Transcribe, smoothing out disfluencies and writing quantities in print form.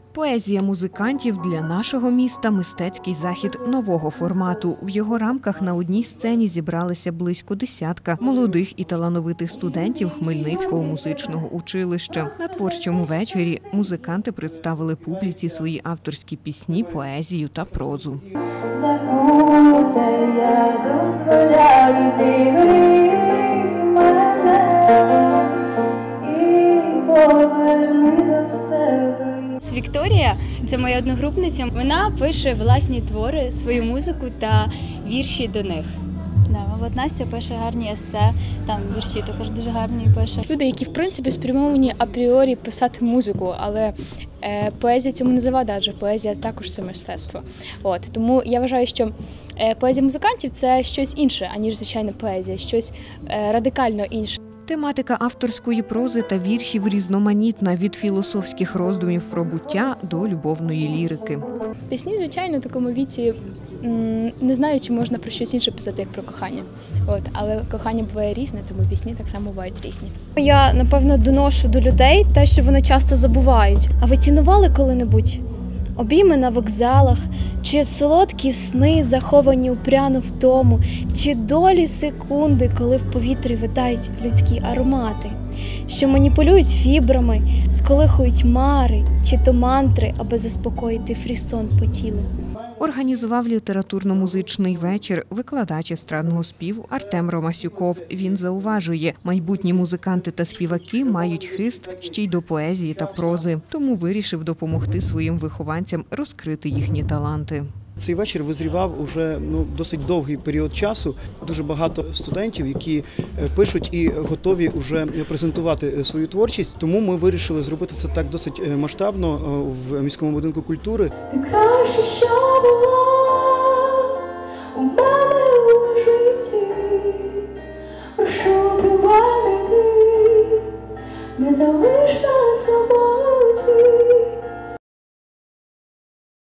Поезія музикантів для нашого міста – мистецький захід нового формату. В його рамках на одній сцені зібралися близько десятка молодих і талановитих студентів Хмельницького музичного училища. На творчому вечорі музиканти представили публіці свої авторські пісні, поезію та прозу. Забудьте, я дозволяю зігріти мене і поверни до себе. Вікторія – це моя одногрупниця. Вона пише власні твори, свою музику та вірші до них. От Настя пише гарні есе, там вірші також дуже гарні пише. Люди, які в принципі спрямовані апріорі писати музику, але поезія цьому не завада, адже поезія також це мистецтво. Тому я вважаю, що поезія музикантів – це щось інше, аніж звичайна поезія, щось радикально інше. Тематика авторської прози та віршів різноманітна – від філософських роздумів про буття до любовної лірики. Пісні, звичайно, в такому віці не знаю, чи можна про щось інше писати, як про кохання. Але кохання буває різне, тому пісні так само бувають різні. Я, напевно, доношу до людей те, що вони часто забувають. А ви цінували коли-небудь обійми на вокзалах, чи солодкі сни, заховані у пряну втому, чи долі секунди, коли в повітрі витають людські аромати, що маніпулюють фібрами, сколихують мари, чи то мантри, аби заспокоїти фрісон по тілу. Організував літературно-музичний вечір викладач естрадного співу Артем Ромасюков. Він зауважує, майбутні музиканти та співаки мають хист ще й до поезії та прози, тому вирішив допомогти своїм вихованцям розкрити їхні таланти. Цей вечір визрівав уже досить довгий період часу. Дуже багато студентів, які пишуть і готові вже презентувати свою творчість. Тому ми вирішили зробити це так досить масштабно в міському будинку культури. Ти краще, що була у мене у житті. Прошу тебе, не залиш нас самоті.